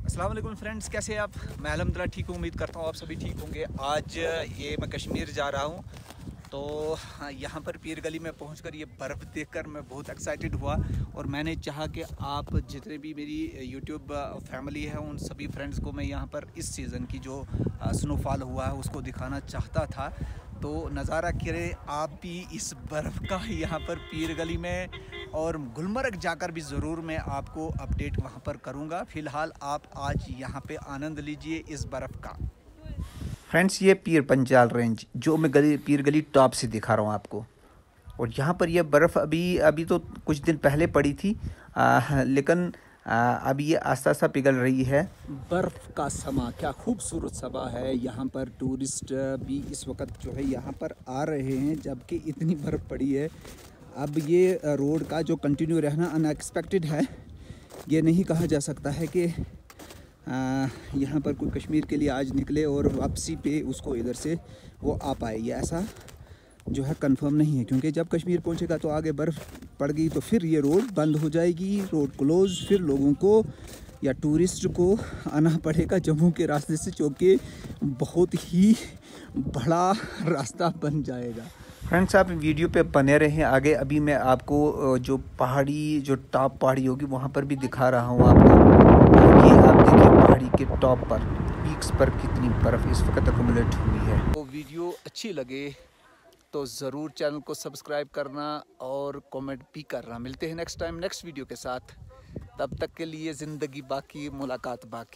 अस्सलाम वालेकुम फ्रेंड्स, कैसे हैं आप? मैं अल्हम्दुलिल्लाह ठीक हूँ। उम्मीद करता हूँ आप सभी ठीक होंगे। आज ये मैं कश्मीर जा रहा हूँ, तो यहाँ पर पीर गली में पहुँचकर ये बर्फ़ देखकर मैं बहुत एक्साइटेड हुआ और मैंने चाहा कि आप जितने भी मेरी यूट्यूब फैमिली है उन सभी फ्रेंड्स को मैं यहाँ पर इस सीज़न की जो स्नोफॉल हुआ है उसको दिखाना चाहता था। तो नज़ारा करें आप भी इस बर्फ़ का यहाँ पर पीर गली में, और गुलमर्ग जाकर भी ज़रूर मैं आपको अपडेट वहाँ पर करूँगा। फ़िलहाल आप आज यहाँ पे आनंद लीजिए इस बर्फ़ का। फ्रेंड्स, ये पीर पंजाल रेंज जो मैं पीर गली टॉप से दिखा रहा हूँ आपको, और यहाँ पर यह बर्फ़ अभी अभी तो कुछ दिन पहले पड़ी थी, लेकिन अभी ये आस्ता आस्ता पिघल रही है। बर्फ़ का समा क्या खूबसूरत समा है। यहाँ पर टूरिस्ट भी इस वक्त जो है यहाँ पर आ रहे हैं, जबकि इतनी बर्फ़ पड़ी है। अब ये रोड का जो कंटिन्यू रहना अनएक्सपेक्टेड है। ये नहीं कहा जा सकता है कि यहाँ पर कोई कश्मीर के लिए आज निकले और वापसी पे उसको इधर से वो आ पाए, ये ऐसा जो है कंफर्म नहीं है, क्योंकि जब कश्मीर पहुँचेगा तो आगे बर्फ़ पड़ गई तो फिर ये रोड बंद हो जाएगी, रोड क्लोज। फिर लोगों को या टूरिस्ट को आना पड़ेगा जम्मू के रास्ते से, जो कि बहुत ही बड़ा रास्ता बन जाएगा। फ्रेंड्स, आप वीडियो पे बने रहें आगे। अभी मैं आपको जो पहाड़ी, जो टॉप पहाड़ी होगी वहाँ पर भी दिखा रहा हूँ आपको। ये आप देखिए पहाड़ी के टॉप पर, पीक्स पर कितनी बर्फ़ इस वक्त अक्यूमुलेट हुई है। तो वीडियो अच्छी लगे तो ज़रूर चैनल को सब्सक्राइब करना और कमेंट भी करना। मिलते हैं नेक्स्ट टाइम नेक्स्ट वीडियो के साथ। तब तक के लिए ज़िंदगी बाकी, मुलाकात बाकी।